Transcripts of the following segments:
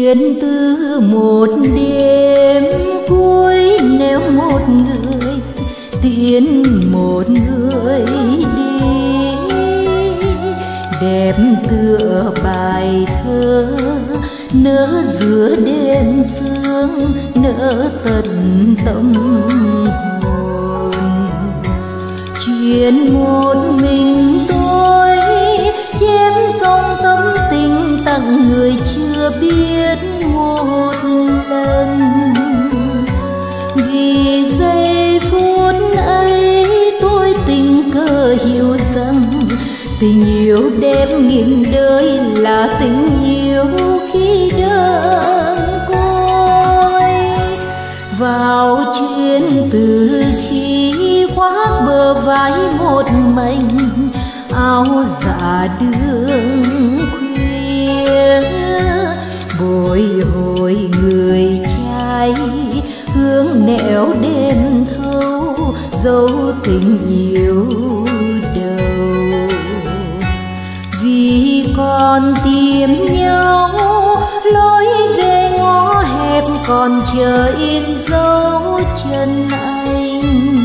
Chuyện từ một đêm cuối, nếu một người tiến một người đi, đẹp tựa bài thơ nở giữa đêm sương, nở tận tâm hồn. Chuyện một mình tôi chém dòng tâm tình tặng người chưa biết một lần. Vì giây phút ấy tôi tình cờ hiểu rằng tình yêu đẹp nghìn đời là tình yêu khi đơn côi. Vào chuyến từ khi khoác bờ vai một mình, áo dạ đường khuya, bồi hồi người trai hương nẻo đêm thâu, dấu tình yêu đầu. Vì còn tìm nhau lối về ngõ hẹp, còn chờ in dấu chân anh.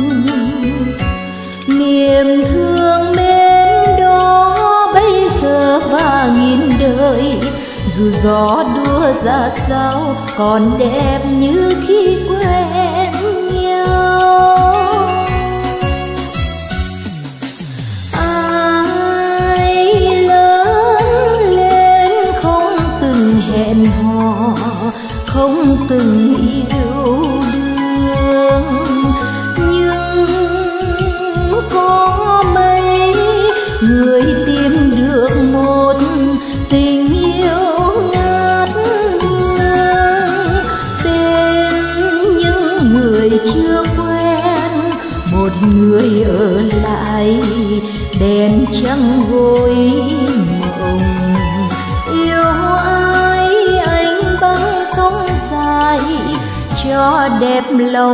Niềm thương mến đó bây giờ và nghìn đời, dù gió đua rát rao còn đẹp như khi quen nhau. Ai lớn lên không từng hẹn hò, không từng yêu đương, nhưng có mấy người tìm được một tình yêu ngát hương. Tên những người chưa quen, một người ở lại đèn trăng gối mộng. Yêu ai anh băng sóng dài cho đẹp lòng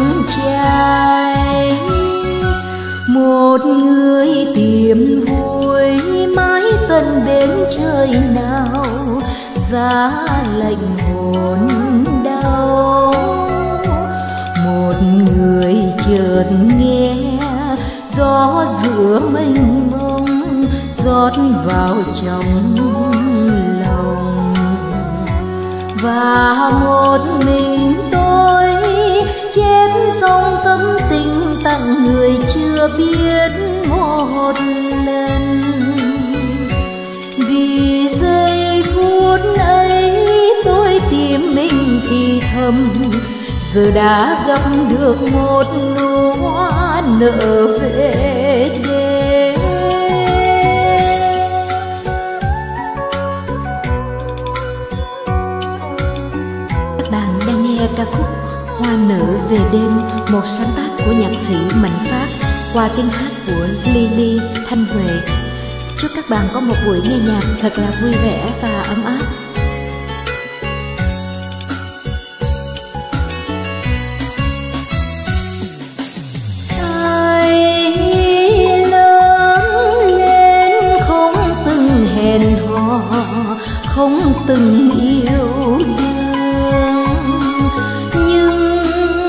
trai. Một người tìm vui mái tận bên trời nào, giá lạnh hồn đau. Một người chợt nghe gió giữa mênh mông rót vào trong lòng. Và một mình tôi chém dòng tâm tình tặng người chưa biết một lần. Vì giây phút ấy tôi tìm mình thì thầm, giờ đã gặp được một nụ hoa nở về đêm. Các bạn đang nghe ca khúc Hoa nở về đêm, một sáng tác của nhạc sĩ Mạnh Phát qua tiếng hát của Lily Thanh Huệ. Chúc các bạn có một buổi nghe nhạc thật là vui vẻ và ấm áp. Ai lớn lên không từng hẹn hò, không từng yêu đương, nhưng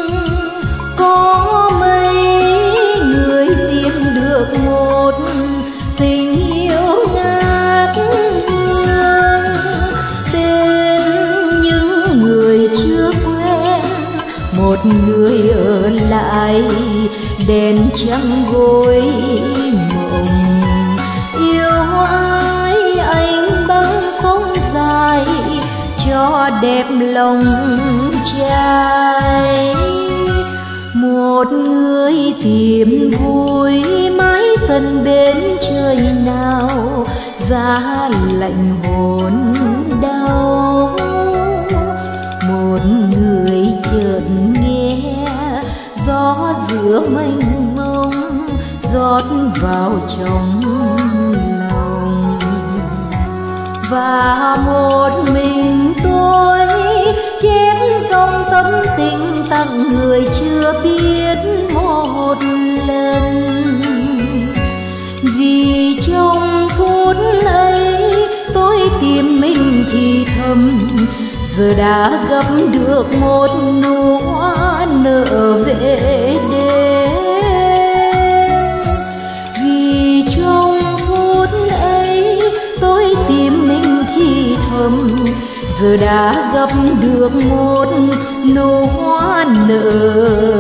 có mấy người tìm được một tình yêu ngát hương. Tên những người chưa quen, một người ở lại đèn trăng gối mộng. Yêu ai anh băng sóng dài cho đẹp lòng trai. Một người tìm vui mái tận bên trời nào, giá lạnh hồn đau. Một người chợt nghe gió giữa mênh mông rót vào trong lòng. Và một mình tôi chém dòng tâm tình tặng người chưa biết một lần. Vì trong phút ấy tôi tìm mình thì thầm, giờ đã gặp được một nụ hoa nở về đêm. Vì trong phút ấy tôi tìm mình thì thầm, giờ đã gặp được một nụ hoa nở